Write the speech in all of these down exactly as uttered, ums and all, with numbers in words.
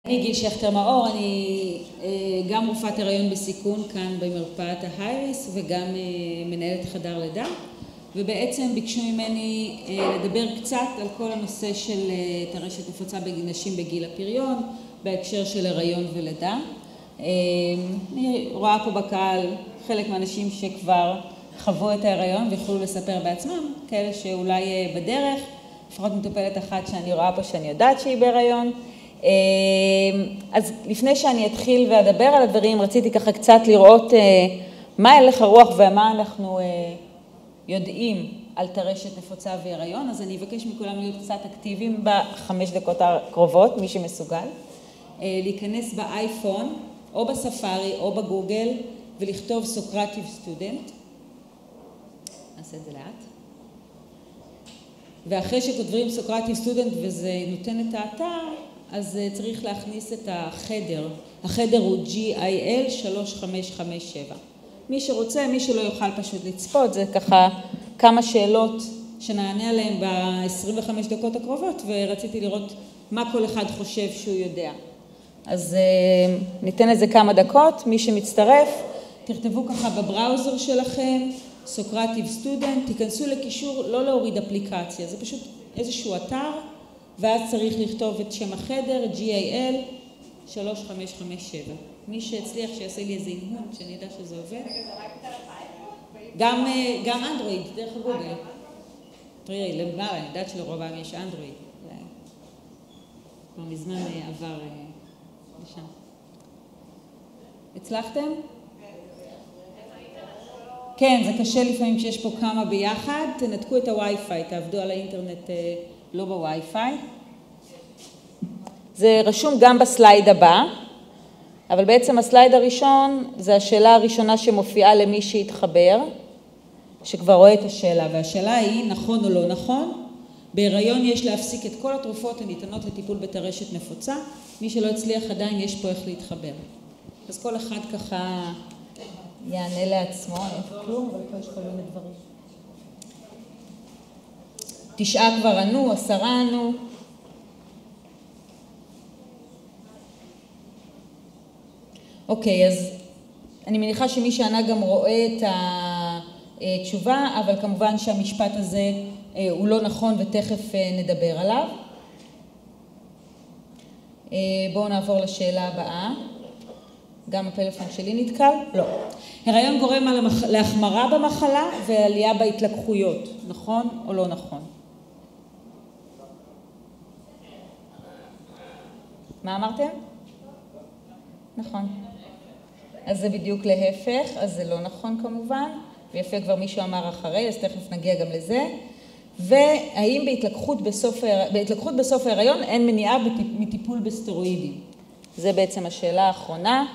אני גיל שכטר מאור, אני גם רופאת הריון בסיכון כאן במרפאת ההייריס וגם מנהלת חדר לידה, ובעצם ביקשו ממני לדבר קצת על כל הנושא של טרשת נפוצה בנשים בגיל הפריון בהקשר של הריון ולידה. אני רואה פה בקהל חלק מהאנשים שכבר חוו את ההריון ויכולו לספר בעצמם, כאלה שאולי בדרך, לפחות מטופלת אחת שאני רואה פה שאני יודעת שהיא בהריון. אז לפני שאני אתחיל ואדבר על הדברים, רציתי ככה קצת לראות מה הלך הרוח ומה אנחנו יודעים על טרשת נפוצה והריון. אז אני אבקש מכולם להיות קצת אקטיביים בחמש דקות הקרובות, מי שמסוגל. להיכנס באייפון או בספארי או בגוגל ולכתוב סוקרטיב סטודנט. נעשה את זה לאט. ואחרי שכותבים סוקרטיב סטודנט וזה נותן את האתר, אז צריך להכניס את החדר. החדר הוא ג'י איי אל שלוש חמש חמש שבע. מי שרוצה, מי שלא יוכל פשוט לצפות, זה ככה כמה שאלות שנענה עליהן ב-עשרים וחמש דקות הקרובות, ורציתי לראות מה כל אחד חושב שהוא יודע. אז ניתן לזה כמה דקות, מי שמצטרף, תכתבו ככה בבראוזר שלכם, סוקרטיב סטודנט, תיכנסו לקישור, לא להוריד אפליקציה, זה פשוט איזשהו אתר, ואז צריך לכתוב את שם החדר, ג'י איי אל שלוש חמש חמש שבע. מי שהצליח שיעשה לי איזה אימון, שאני יודע שזה עובד. גם, גם אנדרואיד, דרך הגוגל. תראי, למעלה, אני יודעת שלרובם יש אנדרואיד. כבר מזמן עבר לשם. הצלחתם? כן, זה קשה לפעמים שיש פה כמה ביחד. תנתקו את הווי-פיי, תעבדו על האינטרנט לא בווי-פיי. זה רשום גם בסלייד הבא, אבל בעצם הסלייד הראשון זה השאלה הראשונה שמופיעה למי שהתחבר, שכבר רואה את השאלה, והשאלה היא נכון או לא נכון. בהיריון יש להפסיק את כל התרופות הניתנות לטיפול בטרשת נפוצה, מי שלא הצליח עדיין יש פה איך להתחבר. אז כל אחד ככה יענה לעצמו, אין כלום, אבל פה יש כל מיני דברים. תשעה כבר ענו, עשרה ענו. אוקיי, אז אני מניחה שמי שענה גם רואה את התשובה, אבל כמובן שהמשפט הזה הוא לא נכון ותכף נדבר עליו. בואו נעבור לשאלה הבאה. גם הפלאפון שלי נתקל? לא. הריון גורם להחמרה במחלה ועלייה בהתלקחויות, נכון או לא נכון? מה אמרתם? נכון. אז זה בדיוק להפך, אז זה לא נכון כמובן, ויפה כבר מישהו אמר אחרי, אז תכף נגיע גם לזה. והאם בהתלקחות בסוף, בהתלקחות בסוף ההיריון אין מניעה מטיפול בסטרואידים? זה בעצם השאלה האחרונה.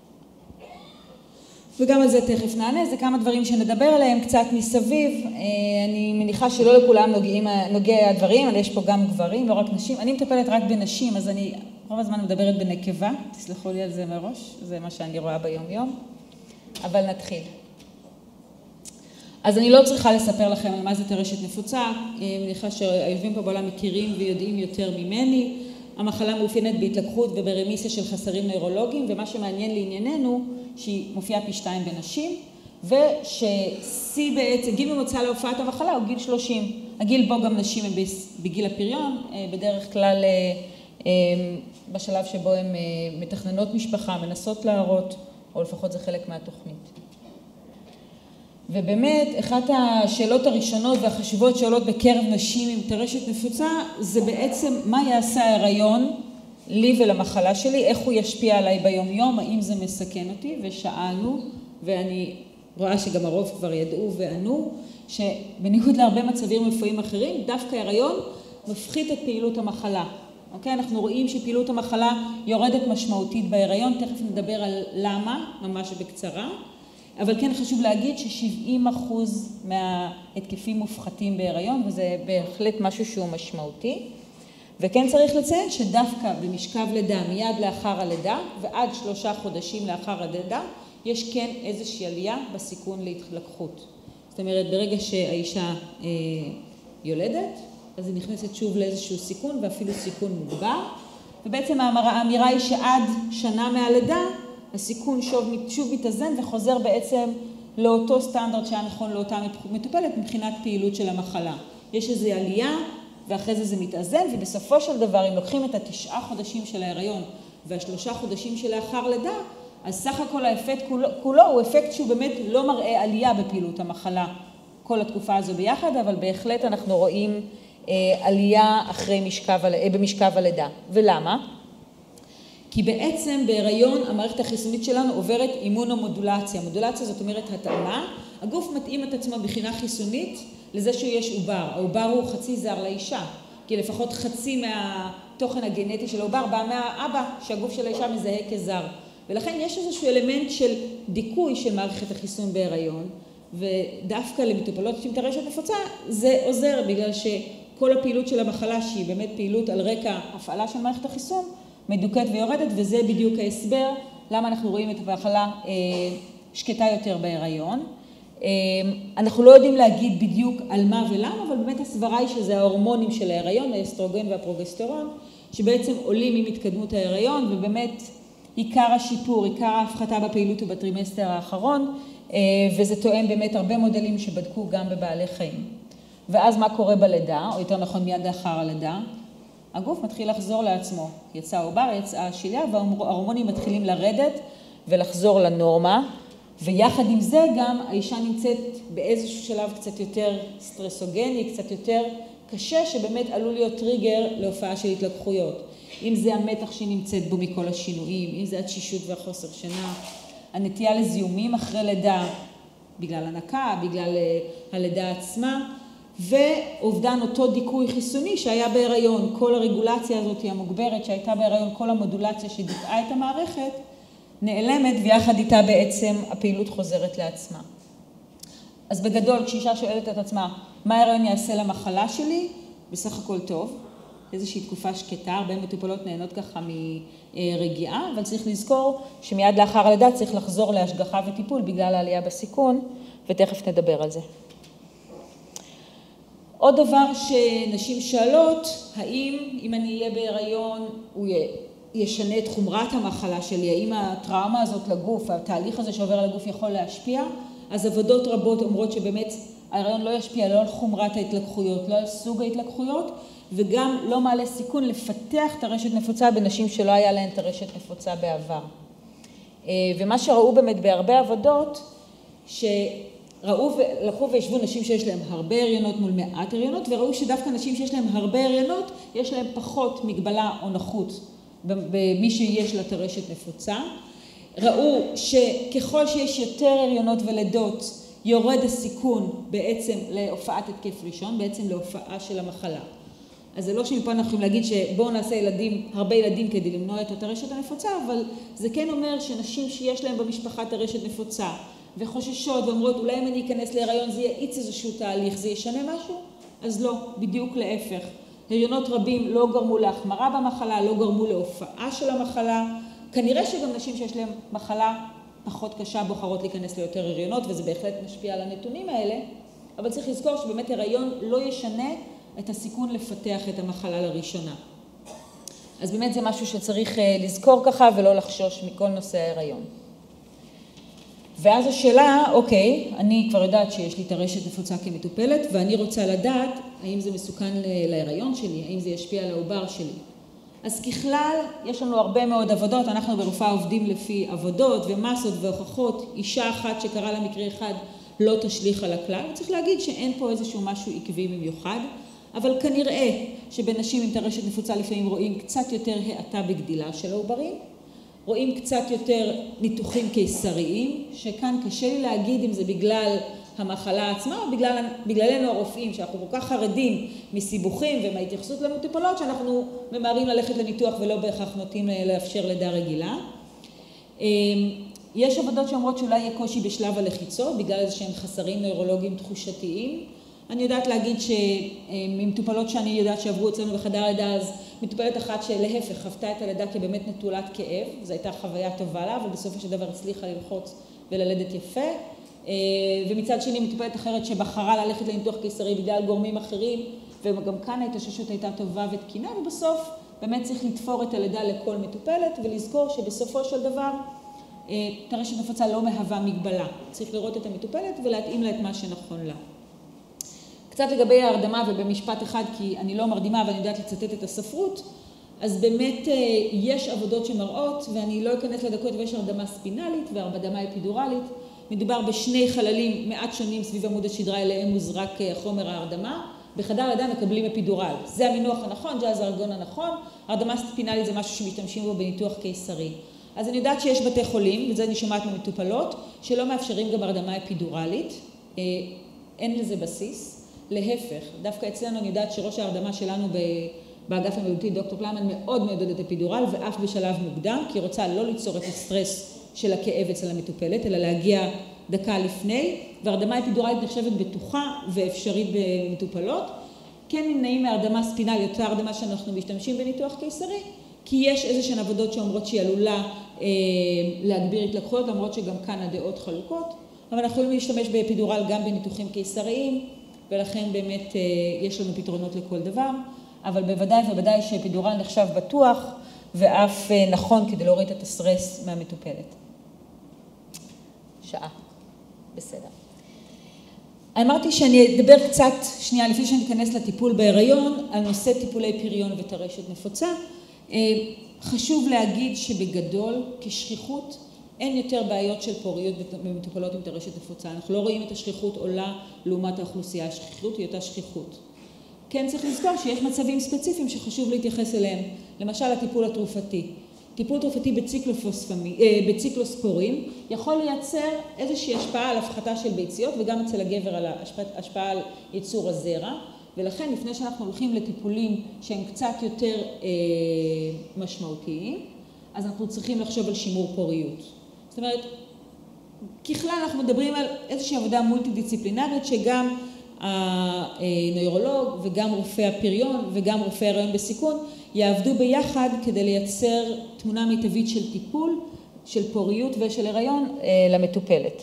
וגם על זה תכף נענה, זה כמה דברים שנדבר עליהם קצת מסביב. אני מניחה שלא לכולם נוגעים, נוגע הדברים, אבל יש פה גם גברים, לא רק נשים. אני מטפלת רק בנשים, אז אני רוב הזמן מדברת בנקבה, תסלחו לי על זה מראש, זה מה שאני רואה ביום יום. אבל נתחיל. אז אני לא צריכה לספר לכם על מה זה טרשת נפוצה, אני מניחה שהיושבים פה בעולם מכירים ויודעים יותר ממני. המחלה מאופיינת בהתלקחות וברמיסיה של חסרים נוירולוגיים, ומה שמעניין לענייננו, שהיא מופיעה פי שתיים בנשים, וששיא בעצם, גיל ממוצע להופעת המחלה הוא גיל שלושים. הגיל בו גם נשים הם בגיל הפריון, בדרך כלל בשלב שבו הן מתכננות משפחה, מנסות להראות, או לפחות זה חלק מהתוכנית. ובאמת, אחת השאלות הראשונות והחשובות שעולות בקרב נשים עם טרשת נפוצה, זה בעצם מה יעשה ההיריון לי ולמחלה שלי, איך הוא ישפיע עליי ביום יום, האם זה מסכן אותי, ושאלנו, ואני רואה שגם הרוב כבר ידעו וענו, שבניגוד להרבה מצבים רפואיים אחרים, דווקא ההיריון מפחית את פעילות המחלה. אוקיי? אנחנו רואים שפעילות המחלה יורדת משמעותית בהיריון, תכף נדבר על למה, ממש בקצרה. אבל כן חשוב להגיד ש-שבעים אחוז מההתקפים מופחתים בהיריון, וזה בהחלט משהו שהוא משמעותי. וכן צריך לציין שדווקא במשכב לידה, מיד לאחר הלידה, ועד שלושה חודשים לאחר הלידה, יש כן איזושהי עלייה בסיכון להתלקחות. זאת אומרת, ברגע שהאישה אה, יולדת, אז היא נכנסת שוב לאיזשהו סיכון, ואפילו סיכון מוגבר. ובעצם האמירה היא שעד שנה מהלידה, הסיכון שוב, שוב מתאזן וחוזר בעצם לאותו סטנדרט שהיה נכון לאותה מטופלת מבחינת פעילות של המחלה. יש איזו עלייה, ואחרי זה זה מתאזן, ובסופו של דבר, אם לוקחים את התשעה חודשים של ההיריון והשלושה חודשים שלאחר לידה, אז סך הכל האפקט כולו, כולו הוא אפקט שהוא באמת לא מראה עלייה בפעילות המחלה כל התקופה הזו ביחד, אבל בהחלט אנחנו רואים אה, עלייה אחרי משכב, אה, במשכב הלידה. ולמה? כי בעצם בהיריון המערכת החיסונית שלנו עוברת אימונומודולציה. מודולציה זאת אומרת התאמה. הגוף מתאים את עצמו בחינה חיסונית לזה שיש עובר. העובר הוא חצי זר לאישה, כי לפחות חצי מהתוכן הגנטי של העובר בא מהאבא שהגוף של האישה מזהה כזר. ולכן יש איזשהו אלמנט של דיכוי של מערכת החיסון בהיריון, ודווקא למטופלות עם טרשת נפוצה זה עוזר בגלל שכל הפעילות של המחלה שהיא באמת פעילות על רקע הפעלה של מערכת החיסון מדוכאת ויורדת, וזה בדיוק ההסבר למה אנחנו רואים את המחלה אה, שקטה יותר בהיריון. אה, אנחנו לא יודעים להגיד בדיוק על מה ולמה, אבל באמת הסברה היא שזה ההורמונים של ההיריון, האסטרוגן והפרוגסטרון, שבעצם עולים עם התקדמות ההיריון, ובאמת עיקר השיפור, עיקר ההפחתה בפעילות ובטרימסטר האחרון, אה, וזה תואם באמת הרבה מודלים שבדקו גם בבעלי חיים. ואז מה קורה בלידה, או יותר נכון מיד לאחר הלידה? הגוף מתחיל לחזור לעצמו. יצא העובר, יצאה השליה, וההורמונים מתחילים לרדת ולחזור לנורמה. ויחד עם זה גם האישה נמצאת באיזשהו שלב קצת יותר סטרסוגני, קצת יותר קשה, שבאמת עלול להיות טריגר להופעה של התלקחויות. אם זה המתח שהיא נמצאת בו מכל השינויים, אם זה התשישות והחוסר שינה, הנטייה לזיהומים אחרי לידה, בגלל הנקה, בגלל הלידה עצמה, ואובדן אותו דיכוי חיסוני שהיה בהיריון. כל הרגולציה הזאת המוגברת שהייתה בהיריון, כל המודולציה שדיכאה את המערכת, נעלמת, ויחד איתה בעצם הפעילות חוזרת לעצמה. אז בגדול, כשאישה שואלת את עצמה, מה ההיריון יעשה למחלה שלי? בסך הכל טוב. איזושהי תקופה שקטה, הרבה מטופלות נהנות ככה מרגיעה, אבל צריך לזכור שמיד לאחר הלידה צריך לחזור להשגחה וטיפול בגלל העלייה בסיכון, ותכף נדבר על זה. עוד דבר שנשים שואלות, האם אם אני אהיה בהיריון, הוא ישנה את חומרת המחלה שלי, האם הטראומה הזאת לגוף, התהליך הזה שעובר לגוף יכול להשפיע? אז עבודות רבות אומרות שבאמת ההיריון לא ישפיע לא על חומרת ההתלקחויות, לא על סוג ההתלקחויות, וגם לא מעלה סיכון לפתח טרשת נפוצה בנשים שלא היה להן טרשת נפוצה בעבר. ומה שראו באמת בהרבה עבודות, שראו ולקחו וישבו נשים שיש להם הרבה הריונות מול מעט הריונות, וראו שדווקא נשים שיש להם הרבה הריונות, יש להם פחות מגבלה או נחות במי שיש לה טרשת נפוצה. ראו שככל שיש יותר הריונות ולידות, יורד הסיכון בעצם להופעת התקף ראשון, בעצם להופעה של המחלה. אז זה לא שמפה אנחנו יכולים להגיד שבואו נעשה ילדים, הרבה ילדים כדי למנוע את הטרשת הנפוצה, אבל זה כן אומר שנשים שיש להם במשפחה טרשת נפוצה וחוששות ואומרות אולי אם אני אכנס להיריון זה יאיץ איזשהו תהליך, זה ישנה משהו? אז לא, בדיוק להפך. הריונות רבים לא גרמו להחמרה במחלה, לא גרמו להופעה של המחלה. כנראה שגם נשים שיש להם מחלה פחות קשה בוחרות להיכנס ליותר הריונות, וזה בהחלט משפיע על הנתונים האלה, אבל צריך לזכור שבאמת הריון לא ישנה את הסיכון לפתח את המחלה לראשונה. אז באמת זה משהו שצריך לזכור ככה ולא לחשוש מכל נושא ההיריון. ואז השאלה, אוקיי, אני כבר יודעת שיש לי טרשת נפוצה כמטופלת, ואני רוצה לדעת האם זה מסוכן להיריון שלי, האם זה ישפיע על העובר שלי. אז ככלל, יש לנו הרבה מאוד עבודות, אנחנו ברופאה עובדים לפי עבודות ומסות והוכחות, אישה אחת שקרה לה מקרה אחד לא תשליך על הכלל, צריך להגיד שאין פה איזשהו משהו עקבי במיוחד, אבל כנראה שבנשים עם טרשת נפוצה לפעמים רואים קצת יותר האטה בגדילה של העוברים, רואים קצת יותר ניתוחים קיסריים, שכאן קשה לי להגיד אם זה בגלל המחלה עצמה או בגלל, בגללנו הרופאים, שאנחנו כל כך חרדים מסיבוכים ומההתייחסות למטופלות, שאנחנו ממהרים ללכת לניתוח ולא בהכרח נוטים לאפשר לידה רגילה. יש עבודות שאומרות שאולי יהיה קושי בשלב הלחיצות, בגלל איזה שהם חסרים נוירולוגיים תחושתיים. אני יודעת להגיד שמטופלות שאני יודעת שעברו אצלנו בחדר לידה, אז מטופלת אחת שלהפך חוותה את הלידה כבאמת נטולת כאב, זו הייתה חוויה טובה לה, אבל בסופו של דבר הצליחה ללחוץ וללדת יפה. ומצד שני מטופלת אחרת שבחרה ללכת לניתוח קיסרי בגלל גורמים אחרים, וגם כאן ההתאוששות הייתה טובה ותקינה, ובסוף באמת צריך לתפור את הלידה לכל מטופלת ולזכור שבסופו של דבר טרשת נפוצה לא מהווה מגבלה. צריך לראות את המטופלת ולהתאים לה את מה שנכון לה. קצת לגבי ההרדמה ובמשפט אחד, כי אני לא מרדימה ואני יודעת לצטט את הספרות, אז באמת יש עבודות שמראות, ואני לא אכנס לדקות, ויש הרדמה ספינלית והרדמה אפידורלית. מדובר בשני חללים מעט שונים סביב עמוד השדרה, אליהם מוזרק חומר ההרדמה. בחדר לידה מקבלים אפידורל. זה המינוח הנכון, זה הזרגון הנכון. הרדמה ספינלית זה משהו שמשתמשים בו בניתוח קיסרי. אז אני יודעת שיש בתי חולים, וזה אני שומעת ממטופלות, שלא מאפשרים גם הרדמה אפידורלית. אין לזה בסיס. להפך, דווקא אצלנו אני יודעת שראש ההרדמה שלנו באגף המילותי, דוקטור פלמן, מאוד מעודדת אפידורל, ואף בשלב מוקדם, כי היא רוצה לא ליצור את הסטרס של הכאב אצל המטופלת, אלא להגיע דקה לפני, והרדמה אפידורלית נחשבת בטוחה ואפשרית במטופלות. כן נמנעים מהרדמה ספינלית, אותה הרדמה שאנחנו משתמשים בניתוח קיסרי, כי יש איזושהי עבודות שאומרות שהיא עלולה אה, להגביר התלקחויות, למרות שגם כאן הדעות חלוקות, אבל אנחנו יכולים להשתמש באפידורל גם בניתוחים קיסריים, ולכן באמת אה, יש לנו פתרונות לכל דבר, אבל בוודאי ובוודאי שאפידורל נחשב בטוח, ואף אה, נכון כדי להוריד את הסטרס מהמטופלת. שעה. בסדר. אמרתי שאני אדבר קצת, שנייה, לפני שאני אכנס לטיפול בהיריון, על נושא טיפולי פריון וטרשת נפוצה. חשוב להגיד שבגדול, כשכיחות, אין יותר בעיות של פוריות במטופלות עם טרשת נפוצה. אנחנו לא רואים את השכיחות עולה לעומת האוכלוסייה. השכיחות היא אותה שכיחות. כן צריך לזכור שיש מצבים ספציפיים שחשוב להתייחס אליהם. למשל, הטיפול התרופתי. טיפול תרופתי בציקלוספורים יכול לייצר איזושהי השפעה על הפחתה של ביציות, וגם אצל הגבר על השפעה על ייצור הזרע. ולכן, לפני שאנחנו הולכים לטיפולים שהם קצת יותר אה, משמעותיים, אז אנחנו צריכים לחשוב על שימור פוריות. זאת אומרת, ככלל אנחנו מדברים על איזושהי עבודה מולטי-דיסציפלינרית, שגם הנוירולוג וגם רופא הפריון וגם רופא ההיריון בסיכון יעבדו ביחד כדי לייצר תמונה מיטבית של טיפול, של פוריות ושל הריון למטופלת.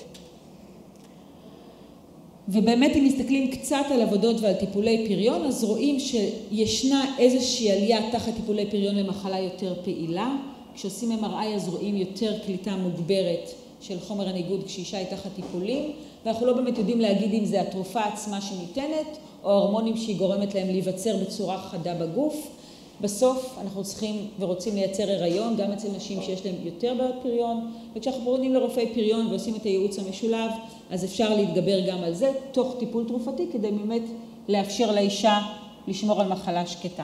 ובאמת אם מסתכלים קצת על עבודות ועל טיפולי פריון, אז רואים שישנה איזושהי עלייה תחת טיפולי פריון למחלה יותר פעילה. כשעושים אם אר איי אז רואים יותר קליטה מוגברת של חומר הניגוד כשאישה היא תחת טיפולים, ואנחנו לא באמת יודעים להגיד אם זה התרופה עצמה שניתנת, או ההורמונים שהיא גורמת להם להיווצר בצורה חדה בגוף. בסוף אנחנו צריכים ורוצים לייצר הריון, גם אצל נשים שיש להם יותר בעיות פריון, וכשאנחנו פונים לרופאי פריון ועושים את הייעוץ המשולב, אז אפשר להתגבר גם על זה, תוך טיפול תרופתי, כדי באמת לאפשר לאישה לשמור על מחלה שקטה.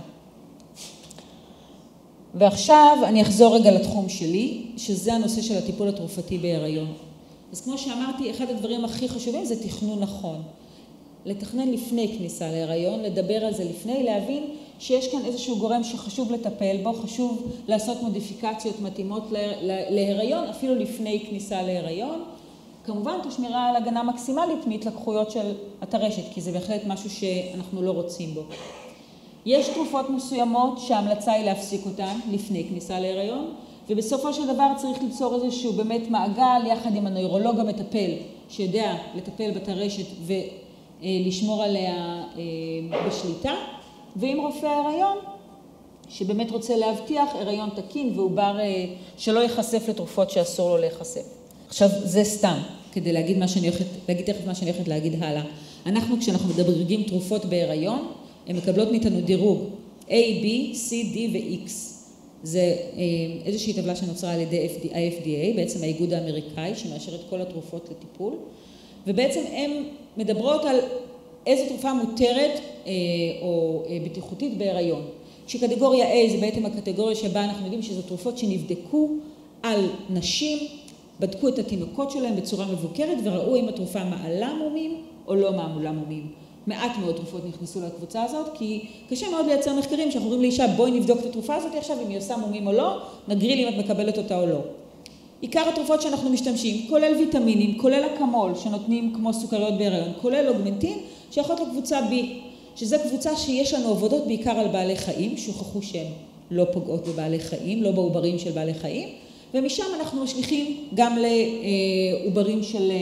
ועכשיו אני אחזור רגע לתחום שלי, שזה הנושא של הטיפול התרופתי בהיריון. אז כמו שאמרתי, אחד הדברים הכי חשובים זה תכנון נכון. לתכנן לפני כניסה להיריון, לדבר על זה לפני, להבין שיש כאן איזשהו גורם שחשוב לטפל בו, חשוב לעשות מודיפיקציות מתאימות להיריון, אפילו לפני כניסה להיריון. כמובן, תשמירה על הגנה מקסימלית מהתלקחויות של הטרשת, כי זה בהחלט משהו שאנחנו לא רוצים בו. יש תרופות מסוימות שההמלצה היא להפסיק אותן לפני כניסה להיריון, ובסופו של דבר צריך ליצור איזשהו באמת מעגל יחד עם הנוירולוג המטפל, שיודע לטפל בטרשת ולשמור עליה בשליטה, ועם רופא ההיריון, שבאמת רוצה להבטיח הריון תקין ועובר שלא ייחשף לתרופות שאסור לו להיחשף. עכשיו, זה סתם, כדי להגיד מה שאני הולכת, להגיד תכף מה שאני הולכת להגיד הלאה. אנחנו, כשאנחנו מדרגים תרופות בהיריון, הן מקבלות מאיתנו דירוג A, B, C, D ו-X. זה איזושהי טבלה שנוצרה על ידי ה-F D A, בעצם האיגוד האמריקאי, שמאשר את כל התרופות לטיפול, ובעצם הן מדברות על איזו תרופה מותרת או בטיחותית בהיריון. שקטגוריה A זה בעצם הקטגוריה שבה אנחנו יודעים שזה תרופות שנבדקו על נשים, בדקו את התינוקות שלהם בצורה מבוקרת וראו אם התרופה מעלה מומים או לא מעלה מומים. מעט מאוד תרופות נכנסו לקבוצה הזאת, כי קשה מאוד לייצר מחקרים שאנחנו אומרים לאישה, בואי נבדוק את התרופה הזאת עכשיו, אם היא עושה מומים או לא, נגריל אם את מקבלת אותה או לא. עיקר התרופות שאנחנו משתמשים, כולל ויטמינים, כולל אקמול שנותנים כמו סוכריות בהיריון, כולל אוגמנטין, שייכות לקבוצה B, שזו קבוצה שיש לנו עבודות בעיקר על בעלי חיים, שוכחו שהן לא פוגעות בבעלי חיים, לא בעוברים של בעלי חיים, ומשם אנחנו משליכים גם לעוברים של,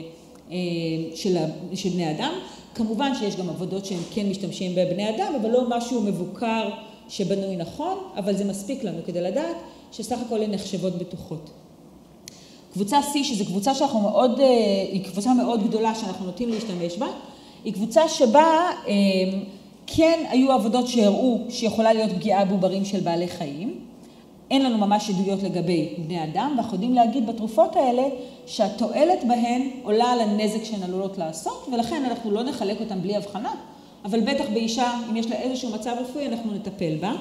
של, של בני אדם. כמובן שיש גם עבודות שהם כן משתמשים בבני אדם, אבל לא משהו מבוקר שבנוי נכון, אבל זה מספיק לנו כדי לדעת שסך הכל הן נחשבות בטוחות. קבוצה C, שזו קבוצה שאנחנו מאוד, היא קבוצה מאוד גדולה שאנחנו נוטים להשתמש בה, היא קבוצה שבה כן היו עבודות שהראו שיכולה להיות פגיעה בעוברים של בעלי חיים. אין לנו ממש עדויות לגבי בני אדם, ואנחנו יודעים להגיד בתרופות האלה שהתועלת בהן עולה על הנזק שהן עלולות לעשות, ולכן אנחנו לא נחלק אותן בלי הבחנה, אבל בטח באישה, אם יש לה איזשהו מצב רפואי, אנחנו נטפל בה.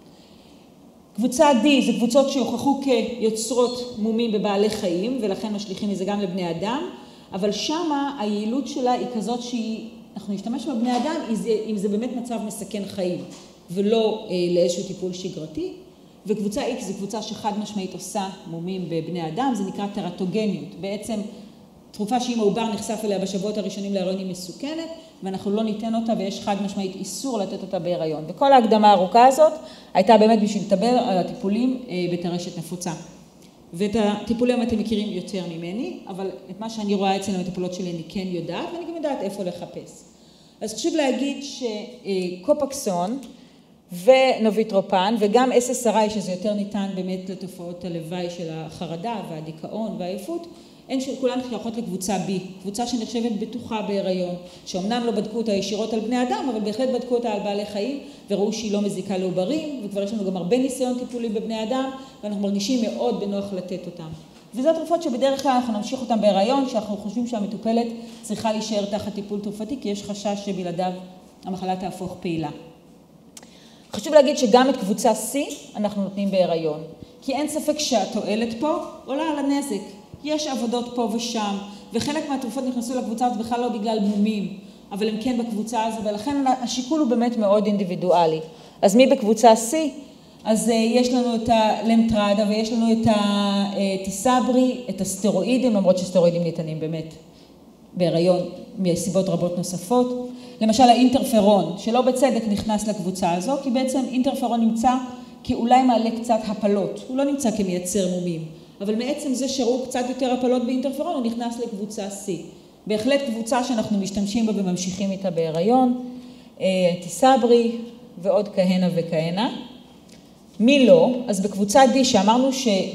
קבוצה D זה קבוצות שהוכחו כיוצרות מומים בבעלי חיים, ולכן משליכים מזה גם לבני אדם, אבל שמה היעילות שלה היא כזאת שאנחנו נשתמש בבני אדם אם זה באמת מצב מסכן חיים, ולא לאיזשהו טיפול שגרתי. וקבוצה X זו קבוצה שחד משמעית עושה מומים בבני אדם, זה נקרא טרטוגניות. בעצם תרופה שאם העובר נחשף אליה בשבועות הראשונים להיריון היא מסוכנת, ואנחנו לא ניתן אותה ויש חד משמעית איסור לתת אותה בהיריון. וכל ההקדמה הארוכה הזאת הייתה באמת בשביל לדבר על הטיפולים בטרשת נפוצה. ואת הטיפולים אתם מכירים יותר ממני, אבל את מה שאני רואה אצל המטופלות שלי אני כן יודעת, ואני גם יודעת איפה לחפש. אז חשוב להגיד שקופקסון ונוביטרופן, וגם אס אס אר איי, שזה יותר ניתן באמת לתופעות הלוואי של החרדה והדיכאון והעייפות, הן שכולן שייכות לקבוצה B, קבוצה שנחשבת בטוחה בהיריון, שאומנם לא בדקו אותה ישירות על בני אדם, אבל בהחלט בדקו אותה על בעלי חיים, וראו שהיא לא מזיקה לעוברים, וכבר יש לנו גם הרבה ניסיון טיפולי בבני אדם, ואנחנו מרגישים מאוד בנוח לתת אותם. וזה תרופות שבדרך כלל אנחנו נמשיך אותם בהיריון, שאנחנו חושבים שהמטופלת צריכה להישאר תחת טיפול תרופתי, כי יש חשש שבלעדיו המחלה תהפוך פעילה. חשוב להגיד שגם את קבוצה C אנחנו נותנים בהיריון, כי אין ספק שהתועלת פה עולה על הנזק. יש עבודות פה ושם, וחלק מהתרופות נכנסו לקבוצה הזאת בכלל לא בגלל מומים, אבל הם כן בקבוצה הזו, ולכן השיקול הוא באמת מאוד אינדיבידואלי. אז מי בקבוצה C? אז יש לנו את הלמטרדה, ויש לנו את הטיסברי, את הסטרואידים, למרות שסטרואידים ניתנים באמת בהיריון מסיבות רבות נוספות. למשל האינטרפרון, שלא בצדק נכנס לקבוצה הזו, כי בעצם אינטרפרון נמצא כאולי מעלה קצת הפלות, הוא לא נמצא כמייצר מומים. אבל מעצם זה שראו קצת יותר הפלות באינטרפרון, הוא נכנס לקבוצה C. בהחלט קבוצה שאנחנו משתמשים בה וממשיכים איתה בהיריון, טיסברי ועוד כהנה וכהנה. מי לא? אז בקבוצה D שאמרנו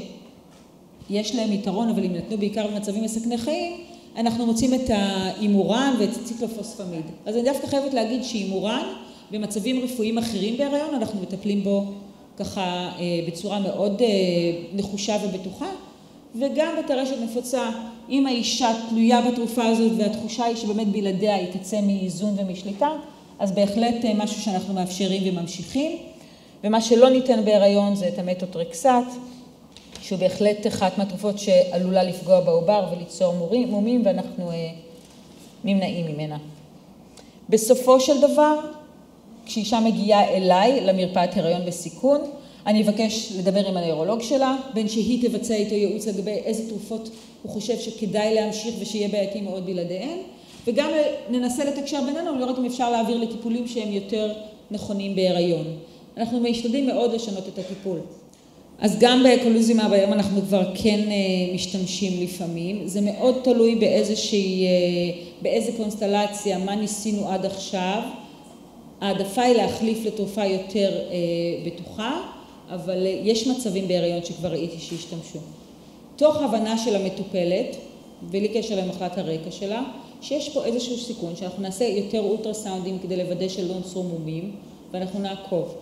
שיש להם יתרון, אבל אם נתנו בעיקר במצבים מסכני חיים, אנחנו מוצאים את האימורן ואת ציקלופוספמיד. אז אני דווקא חייבת להגיד שאימורן במצבים רפואיים אחרים בהיריון, אנחנו מטפלים בו ככה בצורה מאוד נחושה ובטוחה, וגם בטרשת נפוצה, אם האישה תלויה בתרופה הזאת והתחושה היא שבאמת בלעדיה היא תצא מאיזון ומשליטה, אז בהחלט משהו שאנחנו מאפשרים וממשיכים. ומה שלא ניתן בהיריון זה את המתוטרקסט, שהוא בהחלט אחת מהתרופות שעלולה לפגוע בעובר וליצור מומים, ואנחנו נמנעים ממנה. בסופו של דבר, כשאישה מגיעה אליי למרפאת הריון בסיכון, אני אבקש לדבר עם הנוירולוג שלה, בין שהיא תבצע איתו ייעוץ לגבי איזה תרופות הוא חושב שכדאי להמשיך ושיהיה בעייתי מאוד בלעדיהן, וגם ננסה לתקשר בינינו, לראות אם אפשר להעביר לטיפולים שהם יותר נכונים בהיריון. אנחנו משתדלים מאוד לשנות את הטיפול. אז גם באקולוזימה ביום אנחנו כבר כן משתמשים לפעמים, זה מאוד תלוי באיזושהי, באיזה קונסטלציה, מה ניסינו עד עכשיו. העדפה היא להחליף לתרופה יותר בטוחה, אבל יש מצבים בהיריון שכבר ראיתי שהשתמשו. תוך הבנה של המטופלת, בלי קשר למחלת הרקע שלה, שיש פה איזשהו סיכון שאנחנו נעשה יותר אולטרסאונדים כדי לוודא שלא נוצרו מומים, ואנחנו נעקוב.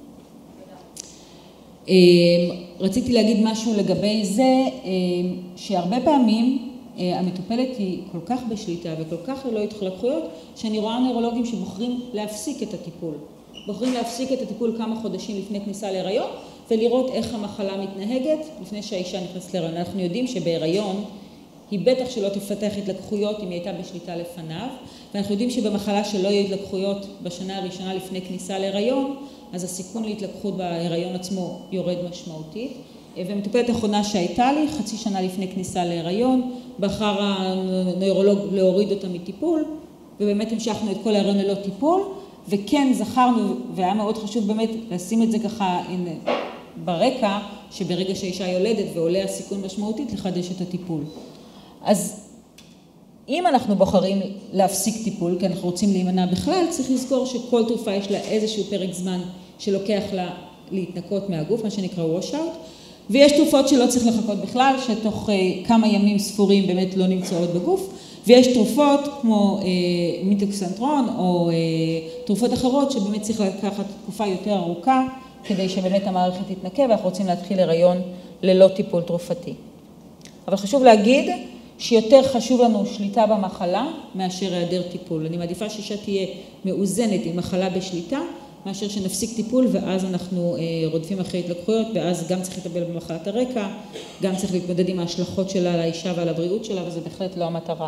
רציתי להגיד משהו לגבי זה, שהרבה פעמים המטופלת היא כל כך בשליטה וכל כך ללא התחלקויות, שאני רואה נוירולוגים שבוחרים להפסיק את הטיפול. בוחרים להפסיק את הטיפול כמה חודשים לפני כניסה להיריון, ולראות איך המחלה מתנהגת לפני שהאישה נכנסת להיריון. אנחנו יודעים שבהיריון היא בטח שלא תפתח התלקחויות אם היא הייתה בשליטה לפניו, ואנחנו יודעים שבמחלה שלא יהיו התלקחויות בשנה הראשונה לפני כניסה להיריון, אז הסיכון להתלקחות בהיריון עצמו יורד משמעותית. ומטופלת האחרונה שהייתה לי, חצי שנה לפני כניסה להיריון, בחר הנוירולוג להוריד אותה מטיפול, ובאמת המשכנו את כל ההיריון ללא טיפול, וכן זכרנו, והיה מאוד חשוב באמת לשים את זה ככה ברקע, שברגע שהאישה יולדת ועולה הסיכון משמעותית, לחדש את הטיפול. אז אם אנחנו בוחרים להפסיק טיפול, כי אנחנו רוצים להימנע בכלל, צריך לזכור שכל תרופה יש לה איזשהו פרק זמן שלוקח לה להתנקות מהגוף, מה שנקרא wash out, ויש תרופות שלא צריך לחכות בכלל, שתוך כמה ימים ספורים באמת לא נמצאות בגוף, ויש תרופות כמו מיטוקסנטרון או תרופות אחרות שבאמת צריך לקחת תקופה יותר ארוכה, כדי שבאמת המערכת תתנקה, ואנחנו רוצים להתחיל הריון ללא טיפול תרופתי. אבל חשוב להגיד שיותר חשוב לנו שליטה במחלה מאשר היעדר טיפול. אני מעדיפה שאישה תהיה מאוזנת עם מחלה בשליטה, מאשר שנפסיק טיפול ואז אנחנו רודפים אחרי התלקחויות, ואז גם צריך לטפל במחלת הרקע, גם צריך להתמודד עם ההשלכות שלה על האישה ועל הבריאות שלה, וזה בהחלט לא המטרה.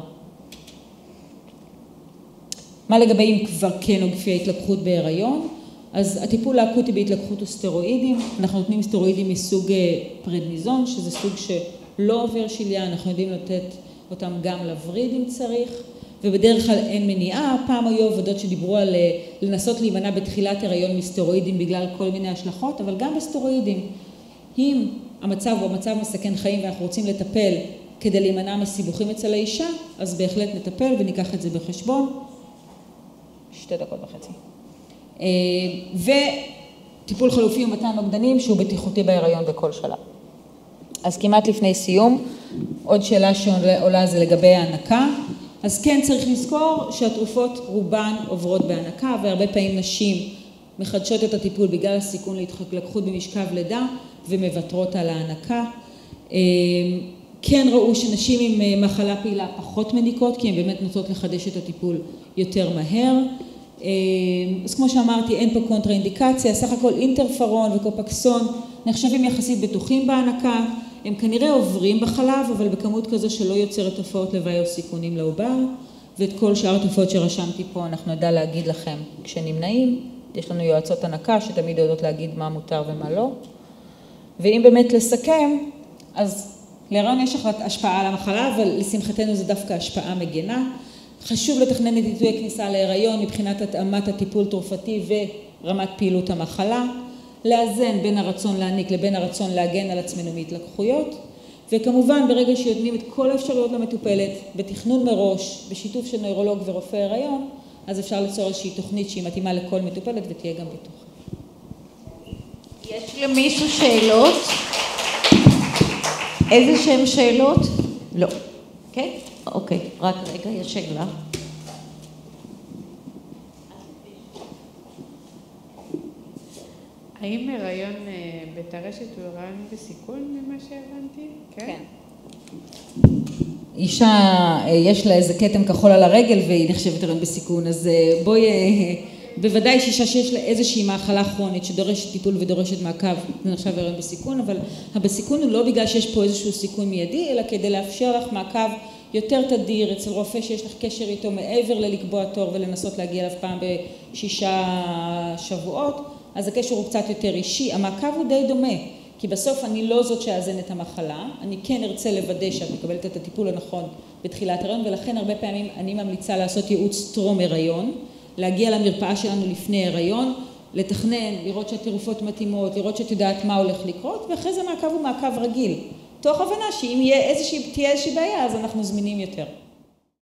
מה לגבי אם כבר כן או לפי ההתלקחות בהיריון? אז הטיפול האקוטי בהתלקחות הוא סטרואידים. אנחנו נותנים סטרואידים מסוג פרדניזון, שזה סוג שלא עובר שליה, אנחנו יודעים לתת אותם גם לווריד אם צריך, ובדרך כלל אין מניעה. פעם היו עבודות שדיברו על לנסות להימנע בתחילת הריון מסטרואידים בגלל כל מיני השלכות, אבל גם בסטרואידים, אם המצב הוא המצב מסכן חיים ואנחנו רוצים לטפל כדי להימנע מסיבוכים אצל האישה, אז בהחלט נטפל וניקח את זה בחשבון. שתי דקות וחצי. וטיפול חלופי ומתן נוגדנים שהוא בטיחותי בהיריון בכל שלב. אז כמעט לפני סיום, עוד שאלה שעולה זה לגבי ההנקה. אז כן צריך לזכור שהתרופות רובן עוברות בהנקה, והרבה פעמים נשים מחדשות את הטיפול בגלל הסיכון להתלקחות במשכב לידה ומוותרות על ההנקה. כן ראו שנשים עם מחלה פעילה פחות מניקות, כי הן באמת נוטות לחדש את הטיפול יותר מהר. אז כמו שאמרתי, אין פה קונטרה-אינדיקציה, סך הכל אינטרפרון וקופקסון נחשבים יחסית בטוחים בהנקה, הם כנראה עוברים בחלב, אבל בכמות כזו שלא יוצרת תופעות לוואי או סיכונים לעובר, ואת כל שאר התופעות שרשמתי פה אנחנו נדע להגיד לכם כשנמנעים. יש לנו יועצות הנקה שתמיד יודעות להגיד מה מותר ומה לא. ואם באמת לסכם, אז להיריון יש השפעה על המחלה, אבל לשמחתנו זה דווקא השפעה מגנה. חשוב לתכנן את עיתוי הכניסה להיריון מבחינת התאמת הטיפול תרופתי ורמת פעילות המחלה, לאזן בין הרצון להעניק לבין הרצון להגן על עצמנו מהתלקחויות, וכמובן ברגע שיותנים את כל האפשרויות למטופלת, בתכנון מראש, בשיתוף של נוירולוג ורופא הריון, אז אפשר ליצור איזושהי תוכנית שהיא מתאימה לכל מטופלת ותהיה גם בטוחה. יש למישהו שאלות? איזה שהם שאלות? לא. כן? אוקיי, רק רגע, יש שאלה. האם הריון בטרשת הוא הריון בסיכון ממה שהבנתי? כן. אישה, יש לה איזה כתם כחול על הרגל והיא נחשבת הריון בסיכון, אז בואי, בוודאי שאישה שיש לה איזושהי מחלה כרונית שדורשת טיפול ודורשת מעקב, זה נחשב הריון בסיכון, אבל הבסיכון הוא לא בגלל שיש פה איזשהו סיכון מיידי, אלא כדי לאפשר לך מעקב יותר תדיר אצל רופא שיש לך קשר איתו מעבר ללקבוע תור ולנסות להגיע אליו פעם בשישה שבועות, אז הקשר הוא קצת יותר אישי. המעקב הוא די דומה, כי בסוף אני לא זאת שאזן את המחלה, אני כן ארצה לוודא שאת מקבלת את הטיפול הנכון בתחילת הריון, ולכן הרבה פעמים אני ממליצה לעשות ייעוץ טרום הריון, להגיע למרפאה שלנו לפני הריון, לתכנן, לראות שהתרופות מתאימות, לראות שאת יודעת מה הולך לקרות, ואחרי זה מעקב הוא מעקב רגיל. תוך הבנה שאם יהיה איזושהי, תהיה איזושהי בעיה, אז אנחנו זמינים יותר.